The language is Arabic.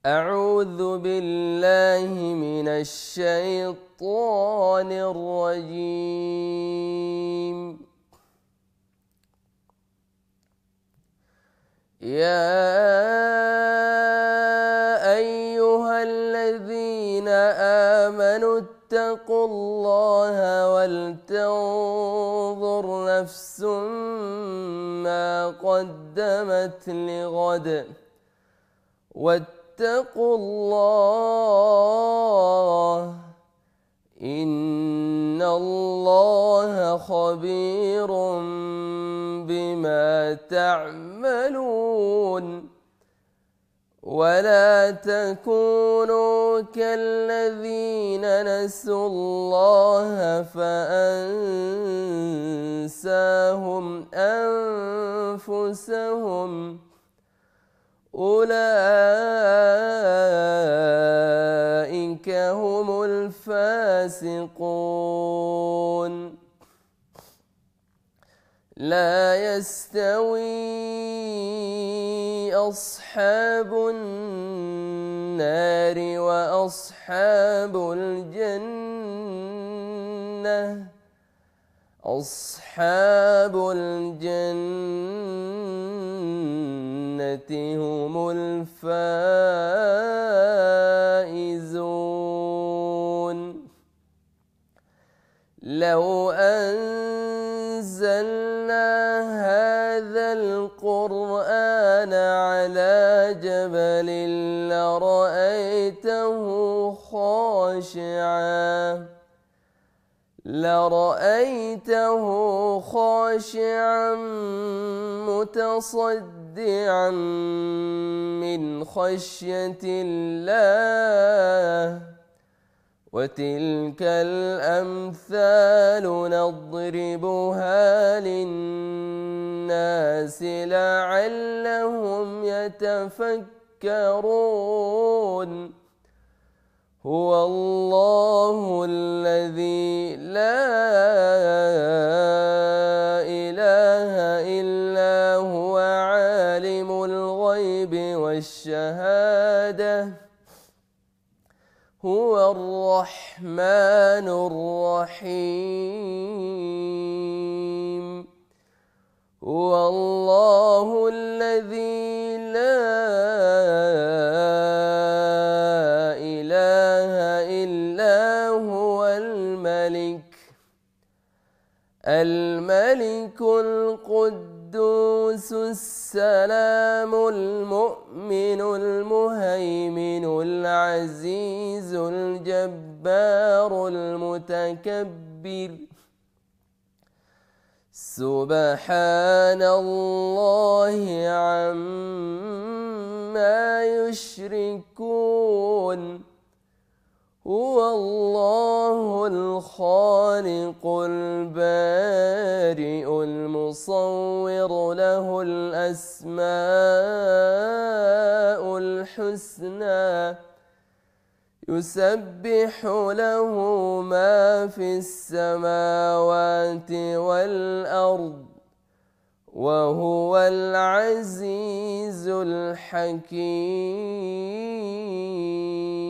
أعوذ بالله من الشيطان الرجيم. يا أيها الذين آمنوا اتقوا الله ولتنظر نفس ما قدمت لغد واتقوا الله إن الله خبير بما تعملون. ولا تكونوا كالذين نسوا الله فأنساهم أنفسهم أولئك هم الفاسقون. لا يستوي أصحاب النار وأصحاب الجنة أصحاب الجنة هم الفائزون. لو أنزلنا هذا القرآن على جبل لرأيته خاشعا متصدعا من خشية الله. وتلك الأمثال نضربها للناس لعلهم يتفكرون. هو الله الذي لا إله إلا هو عالم الغيب والشهادة هو الرحمن الرحيم. هو الله الذي لا إله إلا هو الملك القدوس السلام المؤمن المهيمن العزيز الجبار المتكبر. سبحان الله عما يشركون. هو الله الخالق البارئ المصور له الأسماء الحسنى يسبح له ما في السماوات والأرض وهو العزيز الحكيم.